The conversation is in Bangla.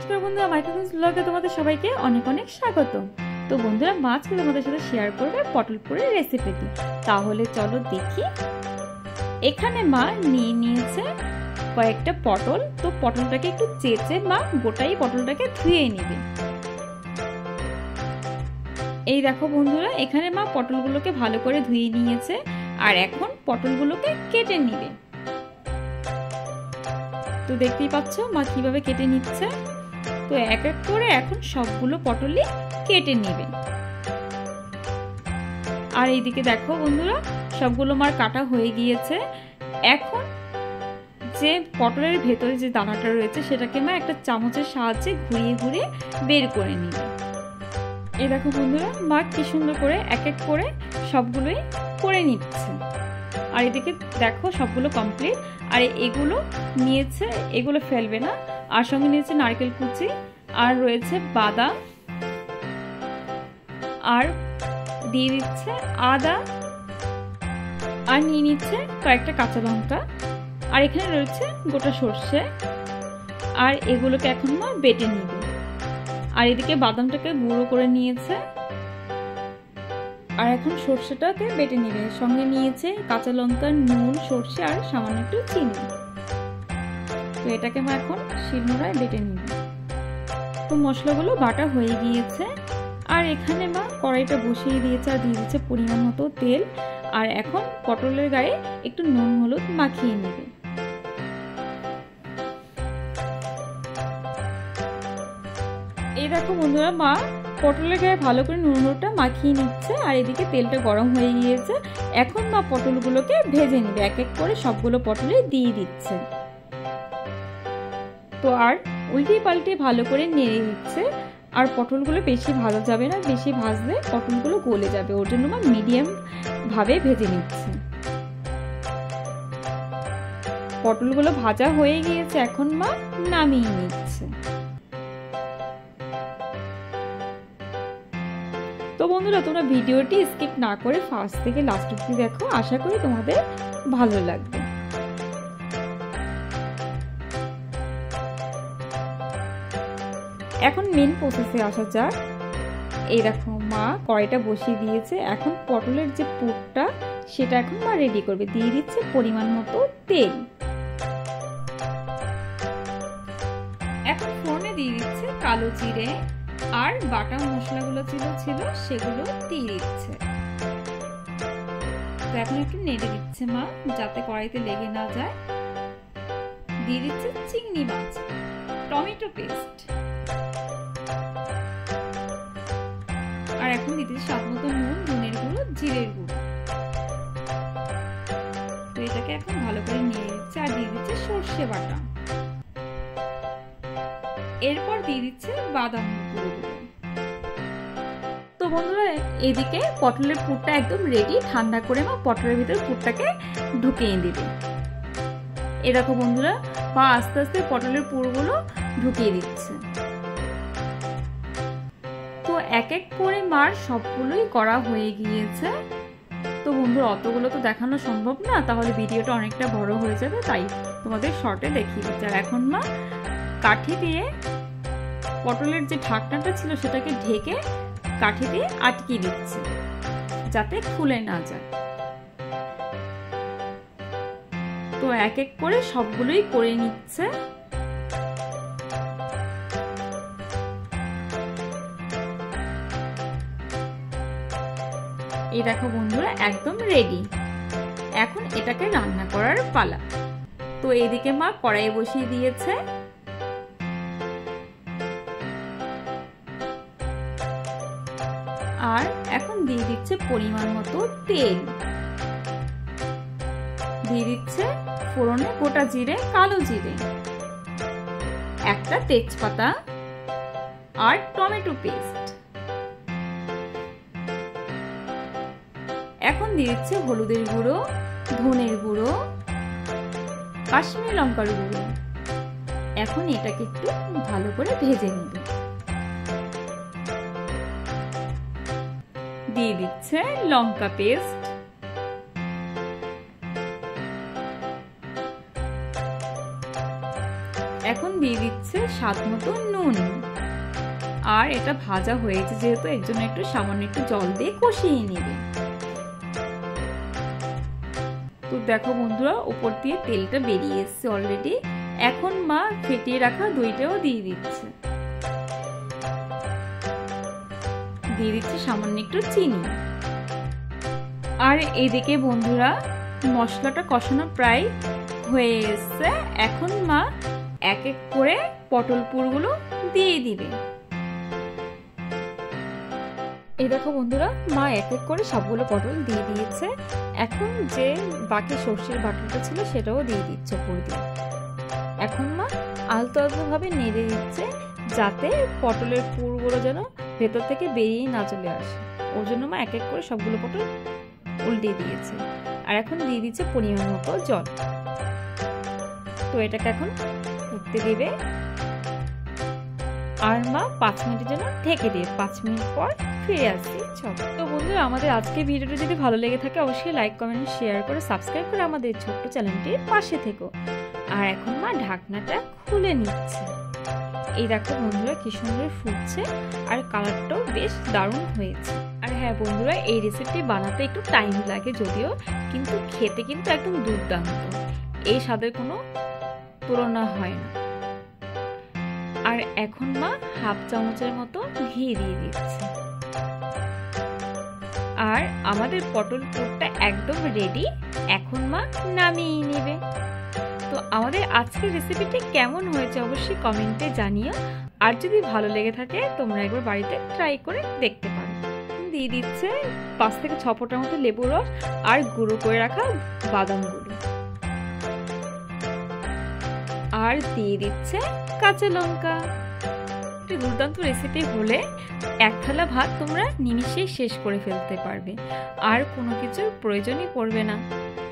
নমস্কার বন্ধুরা, মাইক্রোফোন ব্লগে তোমাদের সবাইকে অনেক অনেক স্বাগত। তো বন্ধুরা, আজকে তোমাদের সাথে শেয়ার করবে পটল পুরের রেসিপিটি। তাহলে চলো দেখি। এখানে মা নিয়ে নিয়েছে কয়েকটা পটল। তো পটলটাকে একটু চেঁচে মা গোটাই পটলটাকে ধুয়ে নেবে। এই দেখো বন্ধুরা, এখানে মা পটলগুলোকে ভালো করে ধুয়ে নিয়েছে আর এখন পটলগুলোকে কেটে নিবে। তো দেখতেই পাচ্ছ মা কিভাবে কেটে নিচ্ছে। তো এক এক করে এখন সবগুলো পটলই কেটে নেবে। আর এইদিকে দেখো বন্ধুরা, সবগুলো মার কাটা হয়ে গিয়েছে। এখন যে পটলের ভেতরে যে দানাটা রয়েছে সেটাকে মা একটা চামচের সাহায্যে ঘুরিয়ে ঘুরিয়ে বের করে নিবে। এই দেখো বন্ধুরা, মা কি সুন্দর করে এক এক করে সবগুলোই করে নিচ্ছে। আর এদিকে দেখো সবগুলো কমপ্লিট। আর এগুলো নিয়েছে, এগুলো ফেলবে না। আর সঙ্গে নিয়েছে নারকেল কুচি, আর রয়েছে বাদাম, আর দিয়ে দিচ্ছে আদা, আর নিয়ে নিচ্ছে কয়েকটা কাঁচা লঙ্কা, আর এখানে রয়েছে গোটা সর্ষে। আর এগুলোকে এখন মা বেটে নিবে। আর এদিকে বাদামটাকে গুঁড়ো করে নিয়েছে, আর এখন সর্ষেটাকে বেটে নিবে। সঙ্গে নিয়েছে কাঁচা লঙ্কা, নুন, সর্ষে আর সামান্য একটু চিনি। তো এটাকে মা এখন শিলনোড়ায় বেটে নিবে। তো মশলাগুলো বাটা হয়ে গিয়েছে। আর এখানে মা কড়াইটা বসিয়ে দিয়েছে আর দিয়ে দিচ্ছে পরিমাণ মতো তেল। আর এখন পটলের গায়ে একটু নুন হলুদ মাখিয়ে নেবে। এই দেখো বন্ধুরা, মা পটলের গায়ে ভালো করে নুন হলুদটা মাখিয়ে নিচ্ছে। আর এদিকে তেলটা গরম হয়ে গিয়েছে। এখন মা পটলগুলোকে ভেজে নেবে। এক এক করে সবগুলো পটলে দিয়ে দিচ্ছে। তো আর উল্টে পাল্টে ভালো করে নেড়ে দিচ্ছে। আর পটলগুলো বেশি ভাজা যাবে না, বেশি ভাজলে পটলগুলো গলে যাবে। ওর জন্য মা মিডিয়াম ভাবে ভেজে নিচ্ছে। পটলগুলো ভাজা হয়ে গিয়েছে, এখন মা নামিয়ে নিচ্ছে। তো বন্ধুরা, তোমরা ভিডিওটি স্কিপ না করে ফার্স্ট থেকে লাস্ট অবধি দেখো। আশা করি তোমাদের ভালো লাগবে। এখন মেন প্রসেসে আসা যাক। এই দেখো মা কড়াইটা বসিয়ে দিয়েছে। এখন পটলের যে পুরটা সেটা এখন মা রেডি করবে। দিয়ে দিচ্ছে পরিমাণ মতো তেল। এখন ফোড়নে দিয়ে দিচ্ছে কালো জিরে, আর বাটা মশলাগুলো ছিল সেগুলো দিয়ে দিচ্ছে। তো এখন একটু নেড়ে দিচ্ছে মা, যাতে কড়াইতে লেগে না যায়। দিয়ে দিচ্ছে চিংড়ি মাছ, টমেটো পেস্ট, আর এখন দিতে স্বাদ মতো নুন, ধনের গুঁড়ো, জিরের গুঁড়ো। তো এটাকে এখন ভালো করে নিয়ে দিচ্ছে। আর দিয়ে দিচ্ছে সর্ষে বাটা। এরপর দিয়ে দিচ্ছে বাদাম গুঁড়ো। তো বন্ধুরা, এদিকে পটলের পুরটা একদম রেডি। ঠান্ডা করে মা পটলের ভিতরে পুরটাকে ঢুকিয়ে দিবে। এ দেখো বন্ধুরা, মা আস্তে আস্তে পটলের পুরগুলো ঢুকিয়ে দিচ্ছে। তো এক এক করে মার সবগুলোই করা হয়ে গিয়েছে। তো বন্ধুরা, অতগুলো তো দেখানো সম্ভব না, তাহলে ভিডিওটা অনেকটা বড় হয়ে যাবে, তাই তোমাদের শর্টে দেখিয়ে দিচ্ছে। আর এখন মা কাঠি দিয়ে পটলের যে ঢাকনাটা ছিল সেটাকে ঢেকে কাঠি দিয়ে আটকে দিচ্ছে, যাতে খুলে না যায়। তো এক এক করে সবগুলোই করে নিচ্ছে। এই দেখো বন্ধুরা, একদম রেডি। এখন এটাকে রান্না করার পালা। তো এদিকে মা কড়াই বসিয়ে দিয়েছে। আর এখন দিয়ে দিচ্ছে পরিমাণ মতো তেল। দিয়ে দিচ্ছে ফোড়নে গোটা জিরে, কালো জিরে, একটা তেজপাতা, আর টমেটো পেস্ট। এখন দিয়ে দিচ্ছে হলুদের গুঁড়ো, ধনের গুঁড়ো, কাশ্মীরি লঙ্কার গুঁড়ো। এখন এটাকে একটু ভালো করে ভেজে নেবে। দিয়ে দিচ্ছে লঙ্কা পেস্ট, এখন দিয়ে দিচ্ছে স্বাদ মতো নুন। আর এটা ভাজা হয়েছে যেহেতু এর জন্য একটু সামান্য একটু জল দিয়ে কষিয়ে নেবে। তো দেখো বন্ধুরা, উপর দিয়ে তেলটা বেরিয়ে এসছে অলরেডি। এখন মা ফেটিয়ে রাখা দইটাও দিয়ে দিচ্ছে, দিয়ে দিচ্ছে সামান্য একটু চিনি। আর এদিকে বন্ধুরা মশলাটা কষানো প্রায় হয়ে এসছে। এখন মা এক এক করে পটল পুরগুলো দিয়ে দিবে। এই দেখো বন্ধুরা, মা এক এক করে সবগুলো পটল দিয়ে দিয়েছে। এখন যে বাকি সর্ষের বাটাটা ছিল সেটাও দিয়ে দিচ্ছে উপর দিয়ে। এখন মা আলতো আলতো ভাবে নেড়ে দিচ্ছে যাতে পটলের পুরগুলো যেন ভেতর থেকে বেরিয়ে না চলে আসে। ওর জন্য মা এক এক করে সবগুলো পটল উল্টে দিয়েছে। আর এখন দিয়ে দিচ্ছে পরিমাণ মতো জল। তো এটাকে এখন ফুটতে দেবে। আর মা 5 মিনিটের জন্য ঢেকে দিয়ে 5 মিনিট পর ফিরে আসছি। তো বন্ধুরা, আমাদের আজকের ভিডিওটা যদি ভালো লেগে থাকে অবশ্যই লাইক, কমেন্ট, শেয়ার করে সাবস্ক্রাইব করে আমাদের ছোট্ট চ্যানেলটির পাশে থেকো। আর এখন মা ঢাকনাটা খুলে নিচ্ছে। এই দেখো বন্ধুরা কি সুন্দর ফুটছে আর কালারটাও বেশ দারুণ হয়েছে। আর হ্যাঁ বন্ধুরা, এই রেসিপি বানাতে একটু টাইম লাগে যদিও, কিন্তু খেতে কিন্তু একদম দুর্দান্ত। এই স্বাদের কোনো তুলনা হয় না। আর এখন মা হাফ চামচের মতো ঘি দিয়ে দিচ্ছে। আর আমাদের পটল পুরটা একদম রেডি। এখন মা নামিয়ে নেবে। তো আমাদের আজকের রেসিপিটি কেমন হয়েছে অবশ্যই কমেন্টে জানিও। আর যদি ভালো লেগে থাকে তোমরা একবার বাড়িতে ট্রাই করে দেখতে পারো। দিয়ে দিচ্ছে 5 থেকে 6 ফোঁটার মতো লেবুর রস আর গুঁড়ো করে রাখা বাদাম গুঁড়ো। আর দিয়ে দিচ্ছে কাঁচা লঙ্কা। একটি দুর্দান্ত রেসিপি হলে এক থালা ভাত তোমরা নিমিষেই শেষ করে ফেলতে পারবে, আর কোনো কিছুর প্রয়োজনই পড়বে না।